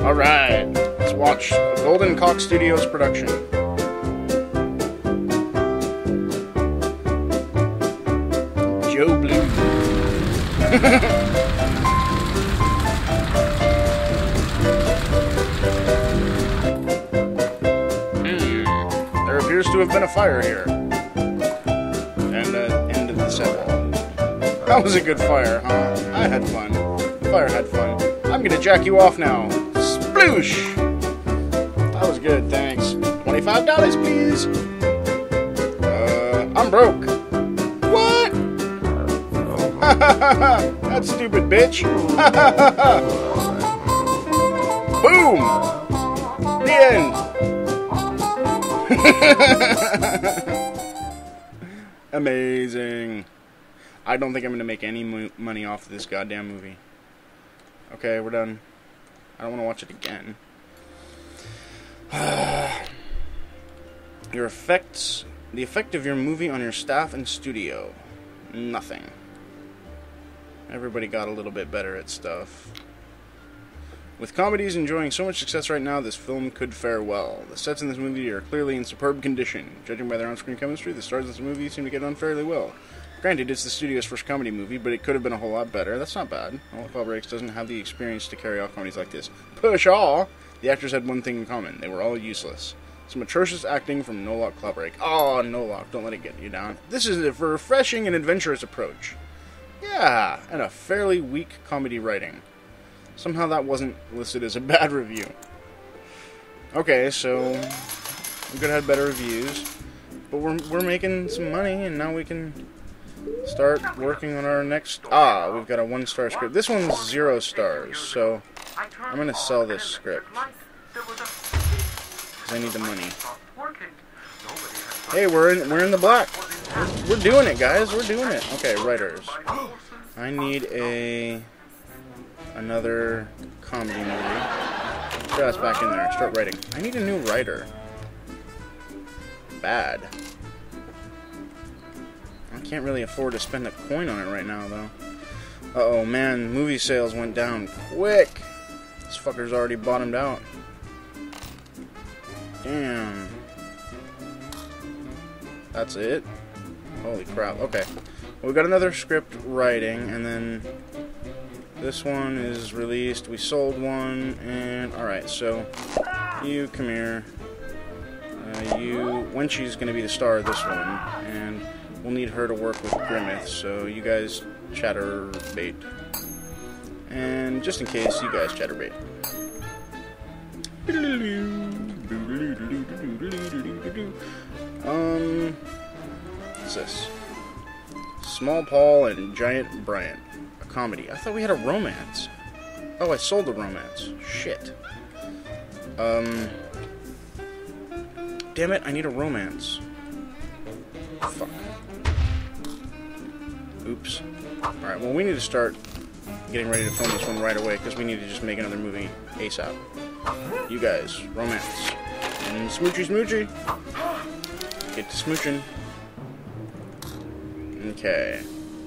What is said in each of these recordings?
Alright, let's watch Golden Cock Studios production. Joe Blue. There appears to have been a fire here. And end of the set. That was a good fire, huh? I had fun. The fire had fun. I'm gonna jack you off now. Sploosh! That was good, thanks. $25, please. I'm broke. What? That stupid bitch. Boom! The end. Amazing. I don't think I'm gonna make any money off of this goddamn movie. Okay, we're done. I don't want to watch it again. The effect of your movie on your staff and studio. Nothing. Everybody got a little bit better at stuff. With comedies enjoying so much success right now, this film could fare well. The sets in this movie are clearly in superb condition. Judging by their on-screen chemistry, the stars of this movie seem to get on fairly well. Granted, it's the studio's first comedy movie, but it could have been a whole lot better. That's not bad. Noah Cloud doesn't have the experience to carry off comedies like this. Push all! The actors had one thing in common. They were all useless. Some atrocious acting from Noah Cloud. Oh, Noah, don't let it get you down. This is a refreshing and adventurous approach. Yeah, and a fairly weak comedy writing. Somehow that wasn't listed as a bad review. Okay, so we could have had better reviews, but we're making some money, and now we can start working on our next... we've got a 1-star script. This one's 0 stars, so I'm going to sell this script. Because I need the money. Hey, we're in the black. We're doing it, guys. We're doing it. Okay, writers. I need another comedy movie. Get us back in there. Start writing. I need a new writer. Bad. I can't really afford to spend a coin on it right now, though. Uh-oh, man. Movie sales went down quick. This fucker's already bottomed out. Damn. That's it? Holy crap. Okay. Well, we got another script writing, and then this one is released. We sold one, and... Alright, so you come here. Wenchie's going to be the star of this one, and we'll need her to work with Grimmeth, so you guys chatterbait. And just in case, you guys chatterbait. What's this? Small Paul and Giant Bryant. A comedy. I thought we had a romance. Oh, I sold the romance. Shit. Damn it, I need a romance. Fuck. Oops. Alright, well, we need to start getting ready to film this one right away, because we need to just make another movie ASAP. You guys, romance. And smoochy smoochy. Get to smooching. Okay.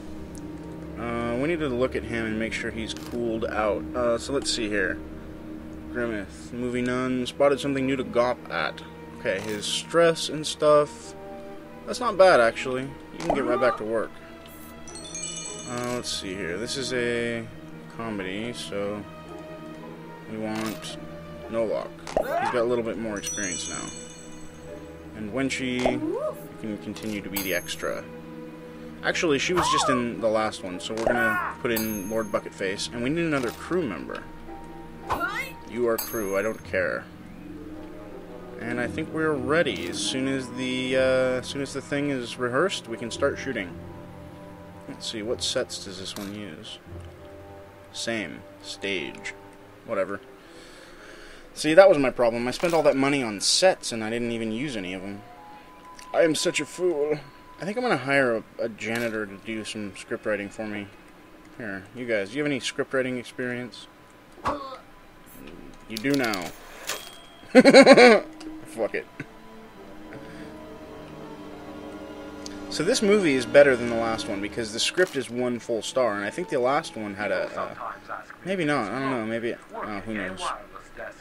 We need to look at him and make sure he's cooled out. So let's see here. Grimmeth. Movie none. Spotted something new to gawp at. Okay, his stress and stuff. That's not bad, actually. You can get right back to work. Let's see here. This is a comedy, so we want Noah. He's got a little bit more experience now. And Wenchie can continue to be the extra. Actually, she was just in the last one, so we're gonna put in Lord Bucketface, and we need another crew member. You are crew, I don't care. And I think we're ready. As soon as the thing is rehearsed, we can start shooting. Let's see, what sets does this one use? Same. Stage. Whatever. See, that was my problem. I spent all that money on sets, and I didn't even use any of them. I am such a fool. I think I'm going to hire a janitor to do some script writing for me. Here, you guys, do you have any script writing experience? You do now. Fuck it. So this movie is better than the last one because the script is 1 full star, and I think the last one had a... maybe not, I don't know, maybe... who knows.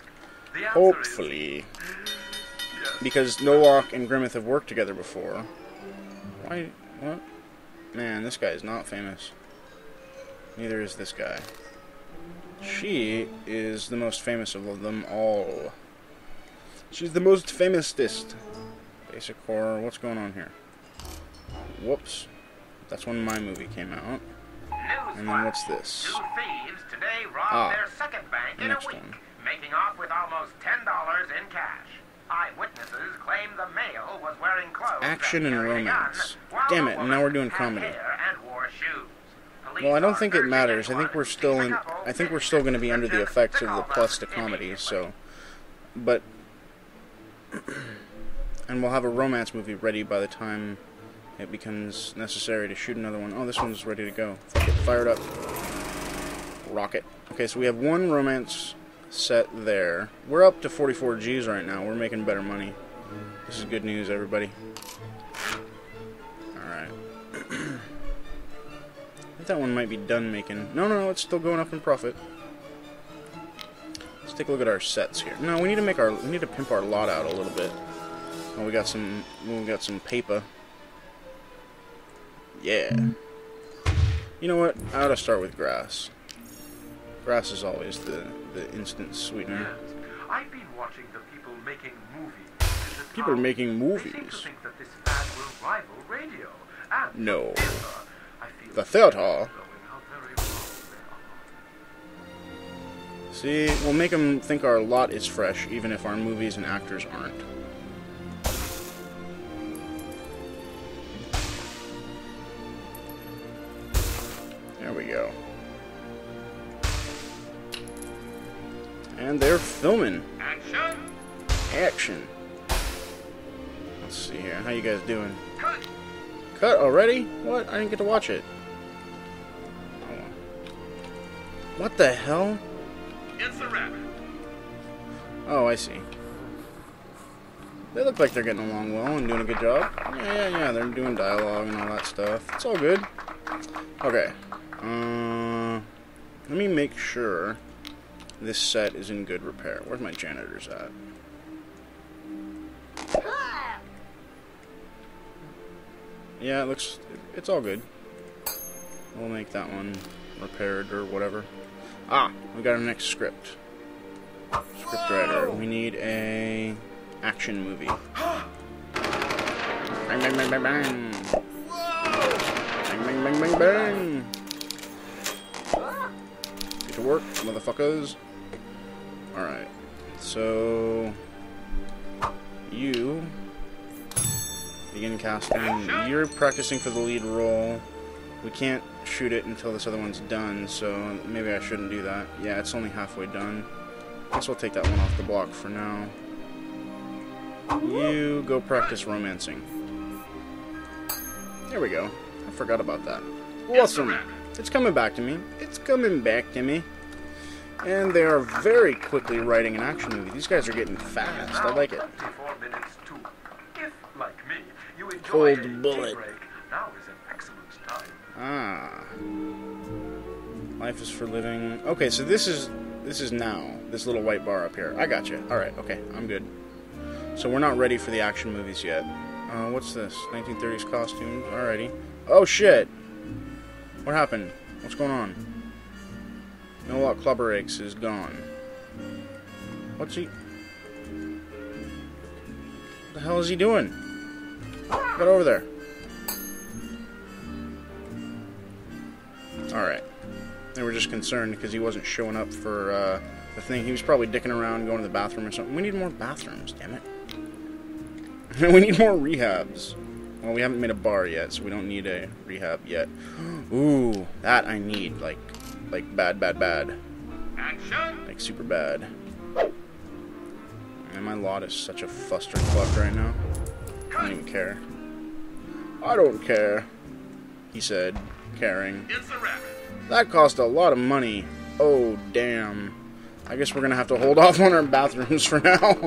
Hopefully. Because Nowak and Grimmeth have worked together before. Why? What? Man, this guy is not famous. Neither is this guy. She is the most famous of them all. She's the most famousest. Basic horror. What's going on here? Whoops. That's when my movie came out. And then what's this? Two thieves today robbed their second bank in a week, making off with almost $10 in cash. Eyewitnesses claim the male was wearing clothes Action and romance. Damn it, and now we're doing comedy. Well, I don't think it matters. I think we're still going to be under the effects of the plus to comedy, so but and we'll have a romance movie ready by the time it becomes necessary to shoot another one. Oh, this one's ready to go. Get fired up. Rocket. Okay, so we have one romance set there. We're up to 44 Gs right now. We're making better money. This is good news, everybody. Alright. I think that one might be done making. No, it's still going up in profit. Let's take a look at our sets here. No, we need to pimp our lot out a little bit. Oh, we got some paper. Yeah. You know what? I ought to start with grass. Grass is always the instant sweetener. Yes. I've been watching the people making movies. People are making movies. They seem to think that this fad will rival radio. And no. I feel The theater. how very wrong they are. See, we'll make them think our lot is fresh, even if our movies and actors aren't. There we go. And they're filming. Action! Action. Let's see here. How you guys doing? Cut! Cut already? What? I didn't get to watch it. Oh. What the hell? It's a rabbit. Oh, I see. They look like they're getting along well and doing a good job. Yeah. They're doing dialogue and all that stuff. It's all good. Okay. Let me make sure this set is in good repair. Where's my janitors at? Yeah, it's all good. We'll make that one repaired or whatever. Ah, we got our next script. Script writer. We need a action movie. Bang, bang, bang, bang, bang. Bang, bang, bang, bang, bang. Get to work, motherfuckers. Alright. So you begin casting. You're practicing for the lead role. We can't shoot it until this other one's done, so maybe I shouldn't do that. Yeah, it's only halfway done. Guess we'll take that one off the block for now. You go practice romancing. There we go. I forgot about that. Awesome. It's coming back to me. It's coming back to me. And they are very quickly writing an action movie. These guys are getting fast. I like it. 24 minutes to, if, like me, you enjoy Cold a bullet. break, now is an excellent time. Ah. Life is for living. Okay, so this is now. This little white bar up here. I got you. Alright, okay. I'm good. So we're not ready for the action movies yet. What's this? 1930s costumes? Alrighty. Oh, shit! What happened? What's going on? Nowak Clubberakes is gone. What's he... What the hell is he doing? Get over there. Alright. They were just concerned because he wasn't showing up for the thing. He was probably dicking around, going to the bathroom or something. We need more bathrooms, damn it. We need more rehabs. Well, we haven't made a bar yet, so we don't need a rehab yet. Ooh, that I need. Like bad. Action! Like super bad. And my lot is such a fuster right now. I don't even care. I don't care, he said, caring. It's a rabbit. That cost a lot of money. Oh, damn. I guess we're gonna have to hold off on our bathrooms for now.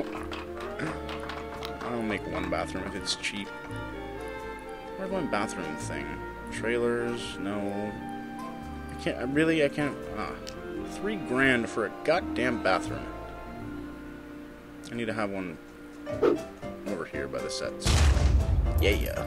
I'll make one bathroom if it's cheap. Where's my bathroom thing? Trailers? No. I can't. Ah. $3 grand for a goddamn bathroom. I need to have one over here by the sets. Yeah.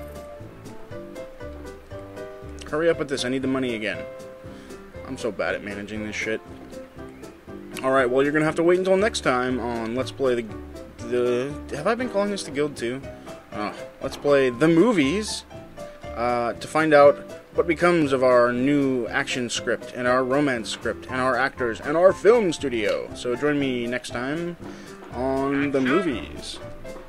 Hurry up with this. I need the money again. I'm so bad at managing this shit. Alright, well, you're going to have to wait until next time on Let's Play the... Have I been calling this the Guild 2? Let's Play the Movies to find out what becomes of our new action script and our romance script and our actors and our film studio. So join me next time on the Movies.